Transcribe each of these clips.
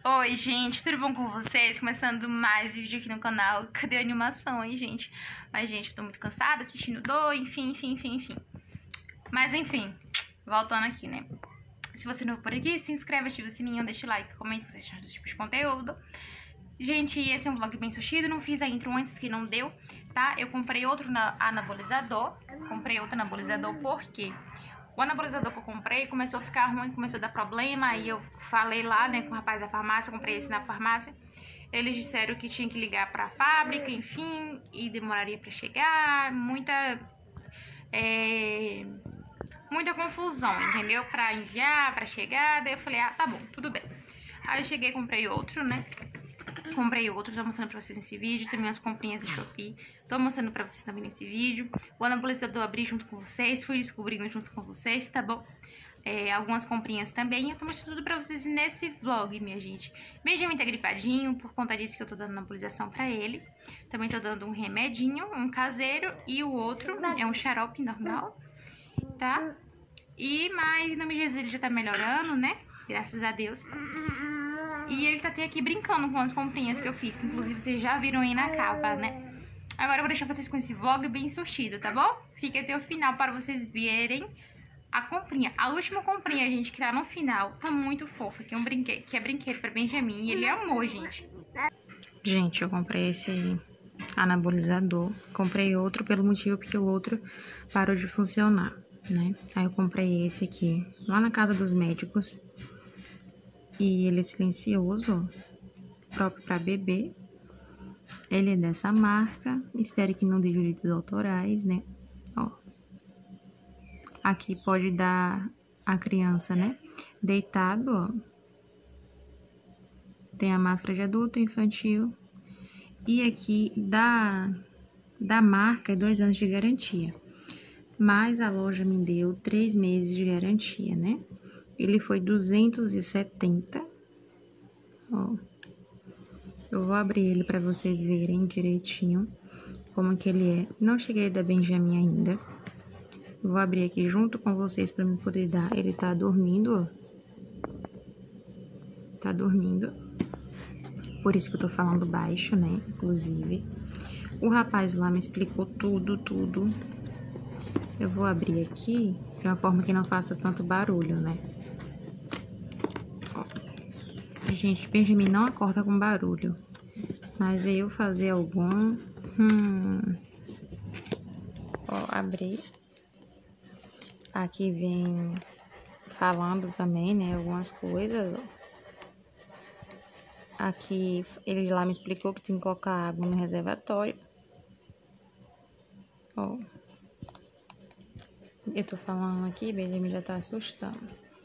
Oi, gente, tudo bom com vocês? Começando mais vídeo aqui no canal. Cadê a animação, hein, gente? Mas, gente, eu tô muito cansada assistindo enfim. Mas, enfim, voltando aqui, né? Se você não for por aqui, se inscreve, ativa o sininho, deixa o like, comenta se você acha desse tipo de conteúdo. Gente, esse é um vlog bem sustido, não fiz a intro antes porque não deu, tá? Eu comprei outro anabolizador, porque o anabolizador que eu comprei começou a ficar ruim, começou a dar problema, aí eu falei lá, né, com o rapaz da farmácia, comprei esse na farmácia. Eles disseram que tinha que ligar pra fábrica, enfim, e demoraria pra chegar, muita confusão, entendeu? Pra enviar, pra chegar, daí eu falei, ah, tá bom, tudo bem. Aí eu cheguei e comprei outro, né? Tô mostrando pra vocês nesse vídeo, também as comprinhas da Shopee, tô mostrando pra vocês também nesse vídeo. O anabolizador abri junto com vocês, fui descobrindo junto com vocês, tá bom? Algumas comprinhas também, eu tô mostrando tudo pra vocês nesse vlog, minha gente. Benjamin tá gripadinho, por conta disso que eu tô dando anapolização pra ele. Também tô dando um remedinho, um caseiro, e o outro é um xarope normal, tá? Mas em nome de Jesus ele já tá melhorando, né? Graças a Deus. E ele tá até aqui brincando com as comprinhas que eu fiz, que inclusive vocês já viram aí na capa, né? Agora eu vou deixar vocês com esse vlog bem surtido, tá bom? Fique até o final para vocês verem a comprinha. A última comprinha, gente, que tá no final, tá muito fofa, que é brinquedo pra Benjamin, e ele amou, gente. Gente, eu comprei esse anabolizador. Comprei outro pelo motivo porque o outro parou de funcionar, né? Aí eu comprei esse aqui, lá na casa dos médicos. E ele é silencioso, próprio para bebê. Ele é dessa marca. Espero que não dê direitos autorais, né? Ó. Aqui pode dar a criança, né? Deitado, ó. Tem a máscara de adulto, infantil. E aqui da marca é 2 anos de garantia. Mas a loja me deu 3 meses de garantia, né? Ele foi 270. Ó. Eu vou abrir ele para vocês verem direitinho como que ele é. Não cheguei da Benjamin ainda. Eu vou abrir aqui junto com vocês para me poder dar. Ele tá dormindo, ó. Tá dormindo. Por isso que eu tô falando baixo, né? Inclusive. O rapaz lá me explicou tudo. Eu vou abrir aqui de uma forma que não faça tanto barulho, né? Ó. Gente, Benjamin não acorda com barulho. Mas eu fazer algum... Ó, abri. Aqui vem falando também, né, algumas coisas. Aqui, ele lá me explicou que tem que colocar água no reservatório. Ó. Eu tô falando aqui, Benjamin já tá assustando.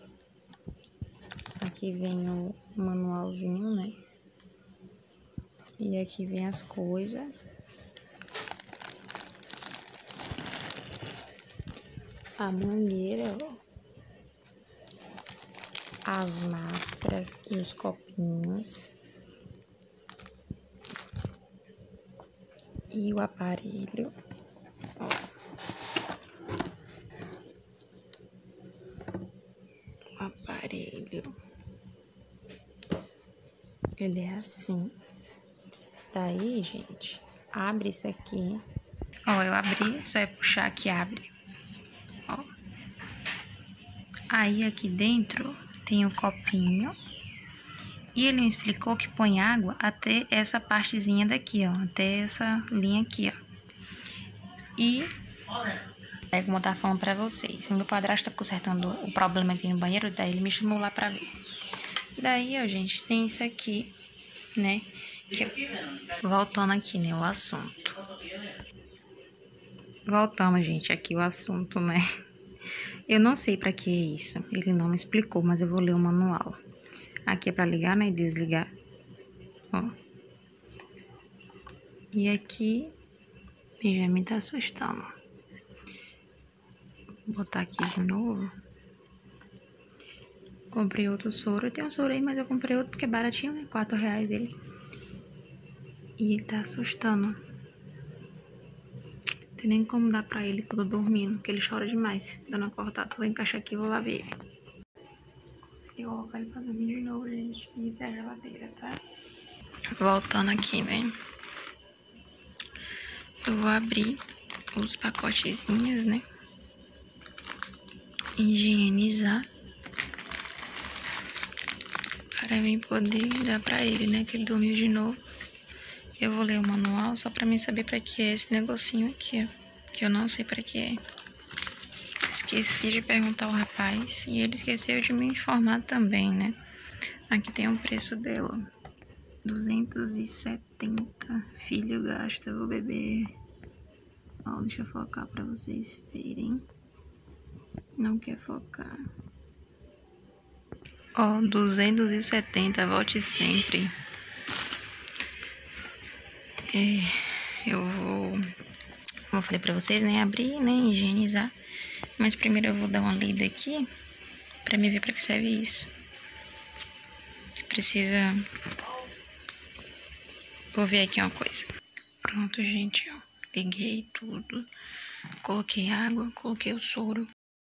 Aqui vem o manualzinho, né? E aqui vem as coisas. A mangueira, ó. As máscaras e os copinhos. E o aparelho. Ó. O aparelho. Ele é assim. Daí, gente, abre isso aqui. Ó, eu abri, só é puxar que abre. Ó. Aí, aqui dentro tem o copinho. E ele me explicou que põe água até essa partezinha daqui, ó. Até essa linha aqui, ó. E é como eu tava falando pra vocês. Meu padrasto tá consertando o problema aqui no banheiro, daí ele me chamou lá pra ver. Daí, ó, gente, tem isso aqui, né? Voltando aqui, né, o assunto. Voltando, gente, aqui o assunto, né? Eu não sei pra que é isso. Ele não me explicou, mas eu vou ler o manual. Aqui é pra ligar, né, e desligar. Ó. E aqui, Benjamin tá assustando. Vou botar aqui de novo. Comprei outro soro. Eu tenho um soro aí, mas eu comprei outro porque é baratinho, né? R$4 ele. E ele tá assustando. Não tem nem como dar pra ele quando eu tô dormindo, porque ele chora demais. Dando uma acordada. Vou encaixar aqui e vou lá ver ele. Eu vou colocar ele pra dormir de novo, gente. Isso é a geladeira, tá? Voltando aqui, né? Eu vou abrir os pacotezinhos, né? Higienizar. Para mim poder dar pra ele, né? Que ele dormiu de novo. Eu vou ler o manual só pra mim saber pra que é esse negocinho aqui, ó. Que eu não sei pra que é. Esqueci de perguntar ao rapaz e ele esqueceu de me informar também, né? Aqui tem o preço dela. 270. Filho gasta, vou beber. Ó, deixa eu focar pra vocês verem. Não quer focar. Ó, 270, volte sempre. Eu vou, como eu falei pra vocês, né, abrir, né, higienizar. Mas primeiro eu vou dar uma lida aqui pra me ver pra que serve isso. Se precisa... Vou ver aqui uma coisa. Pronto, gente, ó. Liguei tudo. Coloquei água, coloquei o soro.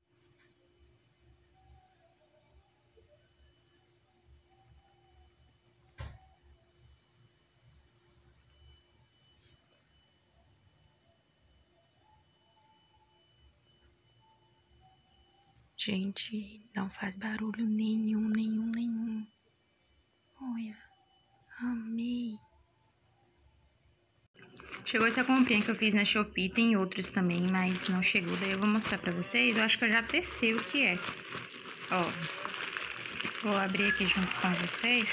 Gente, não faz barulho nenhum. Olha, amei. Chegou essa comprinha que eu fiz na Shopee, tem outros também, mas não chegou. Daí eu vou mostrar pra vocês. Eu acho que eu já testei o que é. Ó, vou abrir aqui junto com vocês.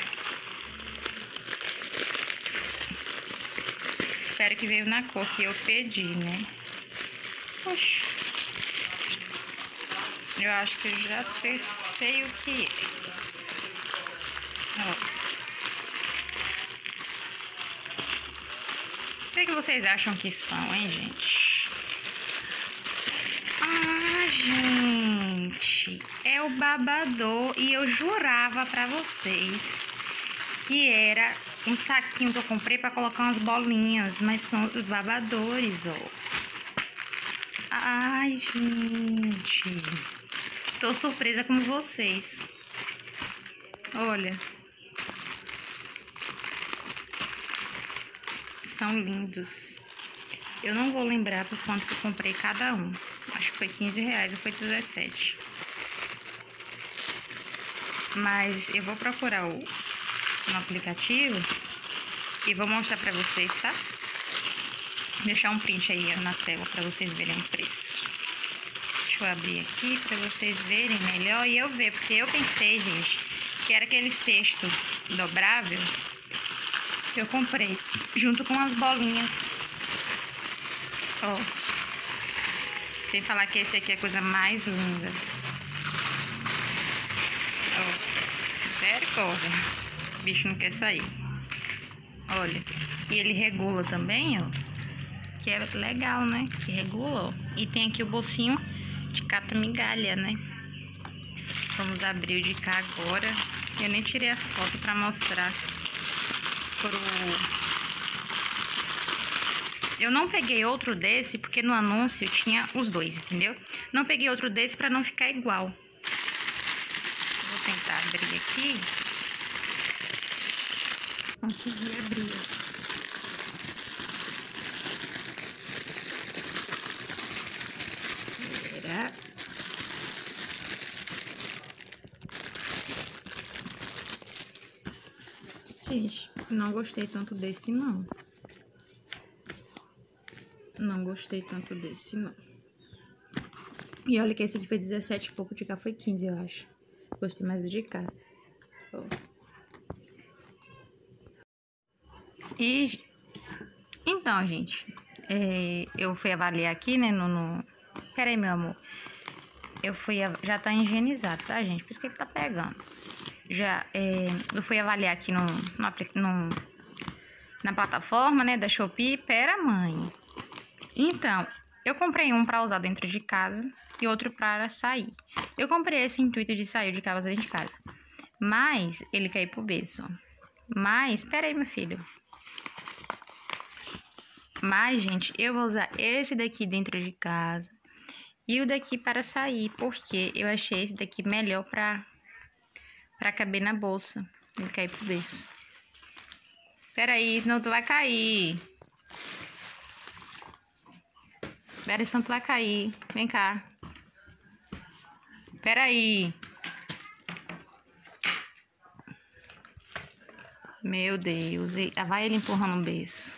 Espero que veio na cor que eu pedi, né? Oxi. Eu acho que eu já testei o que é. Ó. O que vocês acham que são, hein, gente? Ah, gente, é o babador. E eu jurava pra vocês que era um saquinho que eu comprei pra colocar umas bolinhas, mas são os babadores, ó. Ai, gente, tô surpresa com vocês. Olha, são lindos. Eu não vou lembrar por quanto que eu comprei cada um. Acho que foi 15 reais ou foi 17. Mas eu vou procurar no aplicativo e vou mostrar pra vocês, tá? Vou deixar um print aí na tela pra vocês verem o preço. Deixa eu abrir aqui pra vocês verem melhor e eu ver. Porque eu pensei, gente, que era aquele cesto dobrável que eu comprei junto com as bolinhas. Ó. Sem falar que esse aqui é a coisa mais linda. Ó. Misericórdia. O bicho não quer sair. Olha. E ele regula também, ó. Que é legal, né? Que regula, ó. E tem aqui o bolsinho de cata-migalha, né? Vamos abrir o de cá agora. Eu nem tirei a foto pra mostrar Eu não peguei outro desse porque no anúncio tinha os dois, entendeu? Não peguei outro desse pra não ficar igual. Vou tentar abrir aqui. Consegui abrir. Espera. Gente, não gostei tanto desse, não. Não gostei tanto desse, não. E olha que esse aqui foi 17 e pouco, de cá foi 15, eu acho. Gostei mais do de cá. Oh. E... Então, gente, eu fui avaliar aqui, né, Pera aí, meu amor. Já tá higienizado, tá, gente? Por isso que ele tá pegando. Eu fui avaliar aqui na plataforma, né, da Shopee. Pera, mãe. Então, eu comprei um pra usar dentro de casa e outro para sair. Eu comprei esse intuito de sair de casa dentro de casa. Mas ele caiu pro berço. Mas, pera aí, meu filho. Mas, gente, eu vou usar esse daqui dentro de casa e o daqui para sair, porque eu achei esse daqui melhor pra caber na bolsa. Ele cair pro berço. Peraí, senão tu vai cair. Peraí, senão tu vai cair. Vem cá. Peraí. Meu Deus. Vai ele empurrando o berço.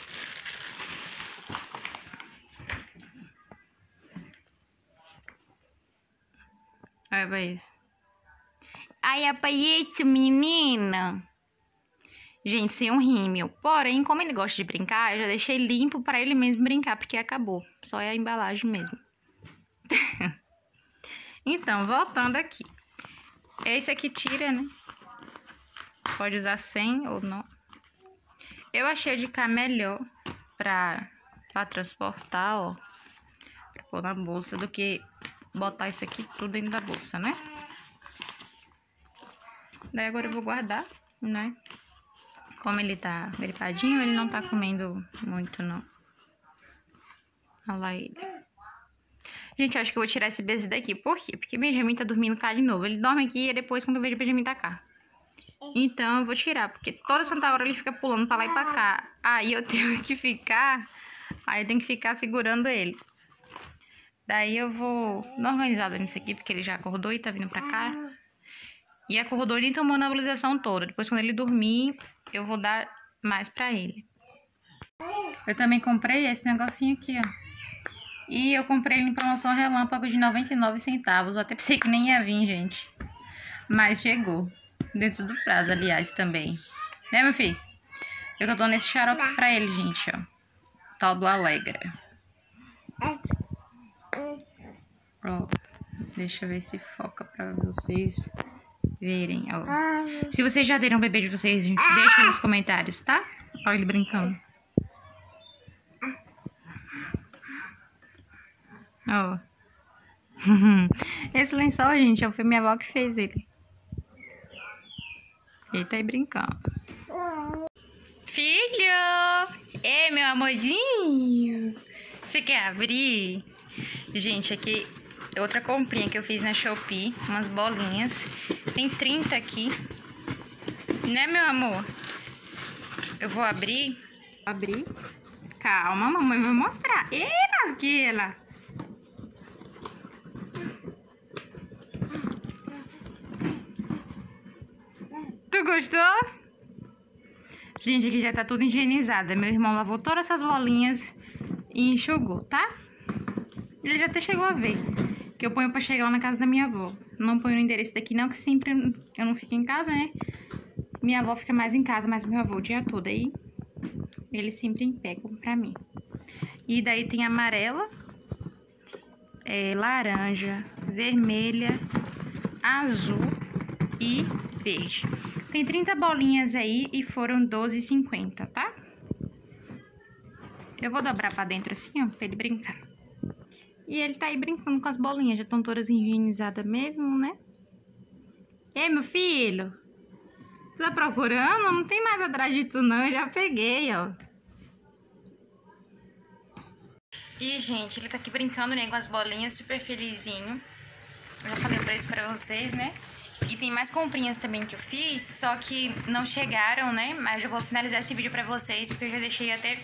Olha pra isso. Ai, é pra isso, menina. Gente, sem um rímel. Porém, como ele gosta de brincar, eu já deixei limpo pra ele mesmo brincar, porque acabou. Só é a embalagem mesmo. Então, voltando aqui. Esse aqui tira, né? Pode usar sem ou não. Eu achei de cá melhor pra transportar, ó. Pra pôr na bolsa, do que botar isso aqui tudo dentro da bolsa, né? Daí agora eu vou guardar, né? Como ele tá gripadinho, ele não tá comendo muito, não. Olha lá ele. Gente, eu acho que eu vou tirar esse berço daqui. Por quê? Porque Benjamin tá dormindo cá de novo. Ele dorme aqui e depois quando eu vejo o Benjamin tá cá. Então eu vou tirar, porque toda santa hora ele fica pulando pra lá e pra cá. Aí eu tenho que ficar... Aí eu tenho que ficar segurando ele. Daí eu vou dar uma organizada nisso aqui, porque ele já acordou e tá vindo pra cá. E acordou e nem tomou a nebulização toda. Depois, quando ele dormir, eu vou dar mais pra ele. Eu também comprei esse negocinho aqui, ó. E eu comprei ele em promoção relâmpago de 99 centavos. Eu até pensei que nem ia vir, gente. Mas chegou. Dentro do prazo, aliás, também. Né, meu filho? Eu tô dando esse xarope pra ele, gente, ó. Tal do Alegra. Ó. Deixa eu ver se foca pra vocês verem, ó. Se vocês já deram o bebê de vocês, gente, deixa nos comentários, tá? Olha ele brincando. Ó. Esse lençol, gente, foi minha avó que fez ele. Ele tá aí brincando. Filho! Ei, meu amorzinho! Você quer abrir? Gente, aqui é outra comprinha que eu fiz na Shopee. Umas bolinhas. Tem 30 aqui. Né, meu amor? Eu vou abrir. Abrir. Calma, mamãe vai mostrar. Ei, Nasguila! Tu gostou? Gente, aqui já tá tudo higienizado. Meu irmão lavou todas essas bolinhas e enxugou, tá? Ele já até chegou a ver. Que eu ponho pra chegar lá na casa da minha avó. Não ponho no endereço daqui não, que sempre eu não fico em casa, né? Minha avó fica mais em casa, mas meu avô o dia todo. Aí eles sempre pegam pra mim. E daí tem amarela, laranja, vermelha, azul e verde. Tem 30 bolinhas aí e foram R$12,50, tá? Eu vou dobrar pra dentro assim, ó, pra ele brincar. E ele tá aí brincando com as bolinhas, já estão todas higienizadas mesmo, né? Ei, meu filho! Tá procurando? Não tem mais atrás de tu, não. Eu já peguei, ó. E, gente, ele tá aqui brincando, né, com as bolinhas, super felizinho. Eu já falei o preço pra vocês, né? E tem mais comprinhas também que eu fiz, só que não chegaram, né? Mas eu vou finalizar esse vídeo pra vocês, porque eu já deixei até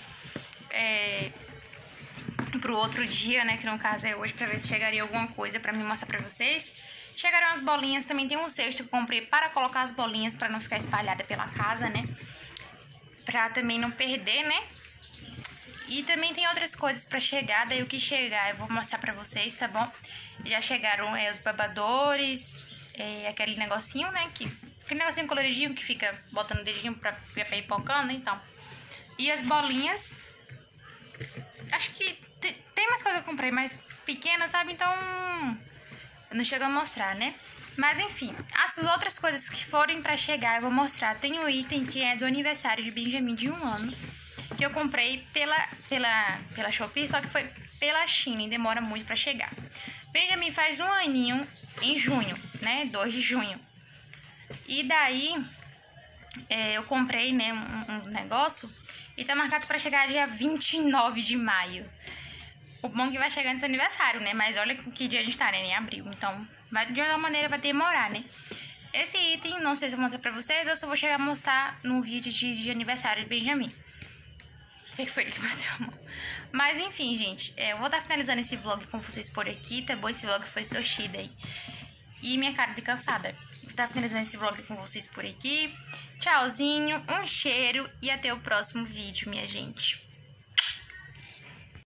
pro outro dia, né? Que no caso é hoje, pra ver se chegaria alguma coisa pra me mostrar pra vocês. Chegaram as bolinhas, também tem um cesto que eu comprei para colocar as bolinhas, pra não ficar espalhada pela casa, né? Pra também não perder, né? E também tem outras coisas pra chegar, daí o que chegar eu vou mostrar pra vocês, tá bom? Já chegaram os babadores, aquele negocinho, né? Aquele negocinho coloridinho que fica botando o dedinho pra ir pipocando, então. E as bolinhas, acho que tem mais coisa que eu comprei, mais pequena, sabe? Então, eu não chego a mostrar, né? Mas enfim, as outras coisas que forem pra chegar eu vou mostrar. Tem um item que é do aniversário de Benjamin de 1 ano, que eu comprei pela Shopee, só que foi pela China e demora muito pra chegar. Benjamin faz 1 aninho em junho, né? 2 de junho. E daí, eu comprei, né, um negócio e tá marcado pra chegar dia 29 de maio. O bom é que vai chegar nesse aniversário, né? Mas olha que dia a gente tá, né? Em abril. Então, de alguma maneira vai demorar, né? Esse item, não sei se eu vou mostrar pra vocês ou se eu vou chegar a mostrar no vídeo de aniversário de Benjamin. Sei que foi ele que bateu a mão. Mas enfim, gente, eu vou estar finalizando esse vlog com vocês por aqui, tá bom? Esse vlog foi Soshida, hein? E minha cara de cansada. Vou estar finalizando esse vlog com vocês por aqui. Tchauzinho, um cheiro e até o próximo vídeo, minha gente.